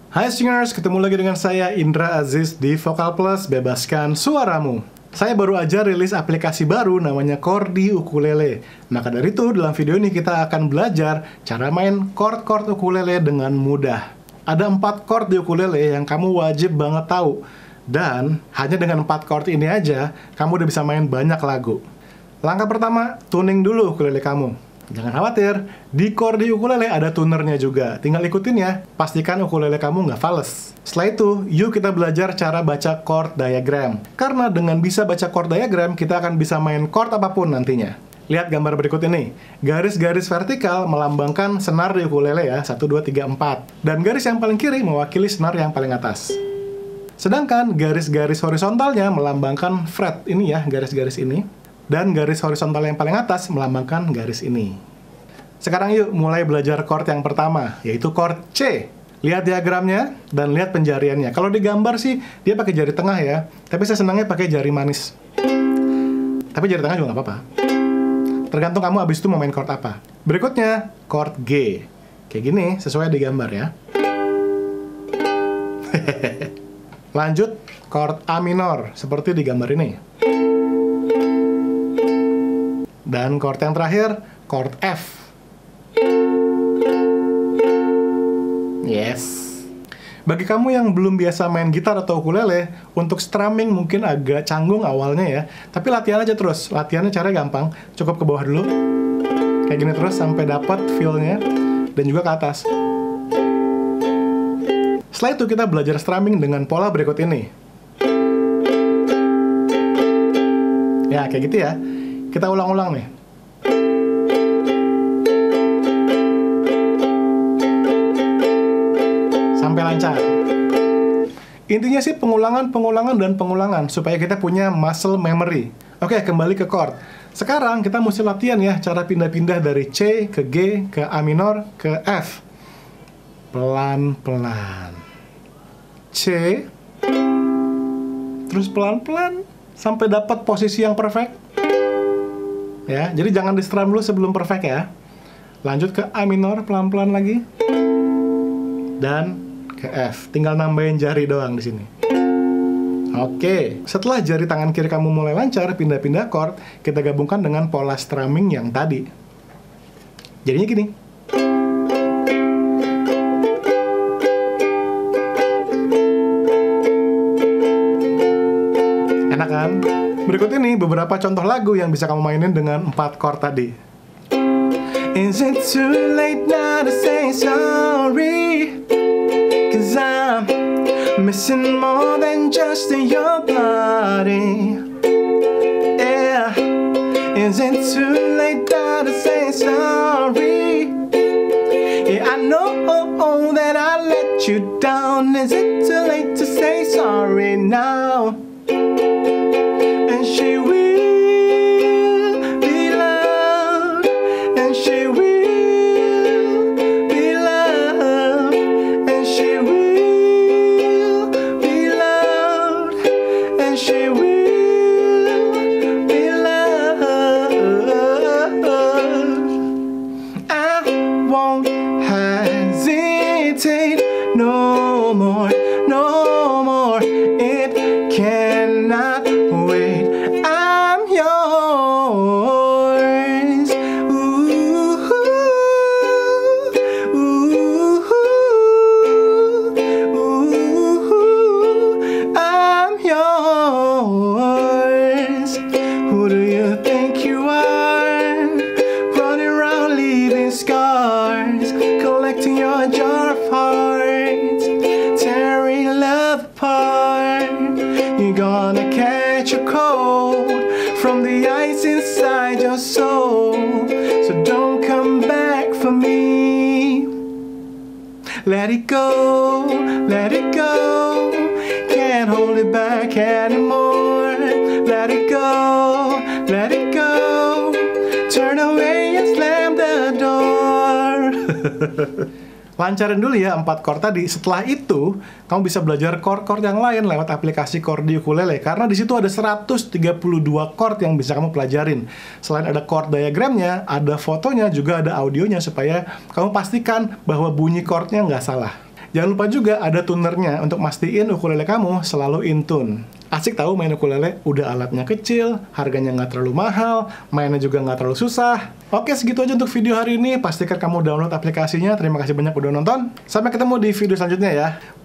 Hai singers, ketemu lagi dengan saya Indra Aziz di Vokal Plus, bebaskan suaramu. Saya baru aja rilis aplikasi baru namanya Chordy Ukulele. Maka dari itu, dalam video ini kita akan belajar cara main chord-chord ukulele dengan mudah. Ada 4 chord di ukulele yang kamu wajib banget tahu. Dan hanya dengan 4 chord ini aja, kamu udah bisa main banyak lagu. Langkah pertama, tuning dulu ukulele kamu. Jangan khawatir, di Chordy Ukulele ada tunernya juga. Tinggal ikutin ya, pastikan ukulele kamu nggak fales. Setelah itu, yuk kita belajar cara baca chord diagram. Karena dengan bisa baca chord diagram, kita akan bisa main chord apapun nantinya. Lihat gambar berikut ini. Garis-garis vertikal melambangkan senar di ukulele ya, 1, 2, 3, 4. Dan garis yang paling kiri mewakili senar yang paling atas. Sedangkan garis-garis horizontalnya melambangkan fret ini ya, garis-garis ini. Dan garis horizontal yang paling atas melambangkan garis ini. Sekarang yuk mulai belajar chord yang pertama, yaitu chord C. Lihat diagramnya dan lihat penjariannya. Kalau digambar sih dia pakai jari tengah ya, tapi saya senangnya pakai jari manis. Tapi jari tengah juga nggak apa-apa. Tergantung kamu abis itu mau main chord apa. Berikutnya chord G. Kayak gini sesuai digambar ya. Lanjut chord A minor seperti digambar ini. Dan chord yang terakhir, chord F. Yes. Bagi kamu yang belum biasa main gitar atau ukulele, untuk strumming mungkin agak canggung awalnya ya. Tapi latihan aja terus. Latihannya caranya gampang. Cukup ke bawah dulu. Kayak gini terus sampai dapat feel-nya. Dan juga ke atas. Setelah itu kita belajar strumming dengan pola berikut ini. Ya, kayak gitu ya. Kita ulang-ulang nih. Sampai lancar. Intinya sih pengulangan supaya kita punya muscle memory. Oke, kembali ke chord. Sekarang kita mesti latihan ya cara pindah-pindah dari C ke G ke A minor ke F. Pelan-pelan. C. Terus pelan-pelan sampai dapat posisi yang perfect. Ya, jadi jangan di strum dulu sebelum perfect ya. Lanjut ke A minor pelan-pelan lagi. Dan ke F. Tinggal nambahin jari doang di sini. Oke, setelah jari tangan kiri kamu mulai lancar pindah-pindah chord, kita gabungkan dengan pola strumming yang tadi. Jadinya gini. Enak kan? Berikut ini beberapa contoh lagu yang bisa kamu mainin dengan 4 chord tadi. Is it too late now to say sorry? 'Cause I'm missing more than just your body. Yeah. Is it too late now to say sorry? Yeah, I know that I let you down. Is it too late to say sorry now? And she will be loved, and she will be loved, and she will be loved, and she will be loved. I won't hesitate no more, no more. It cannot wait. I'm yours. Ooh, ooh, ooh, I'm yours. Who do you think you are? Running around leaving scars, collecting your jar of hearts, tearing love apart. You're gonna catch a cold from the ice inside your soul. So don't come back for me. Let it go, let it go. Can't hold it back anymore. Let it go, let it go. Turn away and slam the door. Lancarin dulu ya 4 chord tadi. Setelah itu, kamu bisa belajar chord-chord yang lain lewat aplikasi Chordy Ukulele. Karena di situ ada 132 chord yang bisa kamu pelajarin. Selain ada chord diagramnya, ada fotonya, juga ada audionya supaya kamu pastikan bahwa bunyi chordnya nggak salah. Jangan lupa juga ada tunernya untuk mastiin ukulele kamu selalu in tune. Asik tahu main ukulele, udah alatnya kecil, harganya nggak terlalu mahal, mainnya juga nggak terlalu susah. Oke, segitu aja untuk video hari ini. Pastikan kamu download aplikasinya. Terima kasih banyak udah nonton. Sampai ketemu di video selanjutnya ya.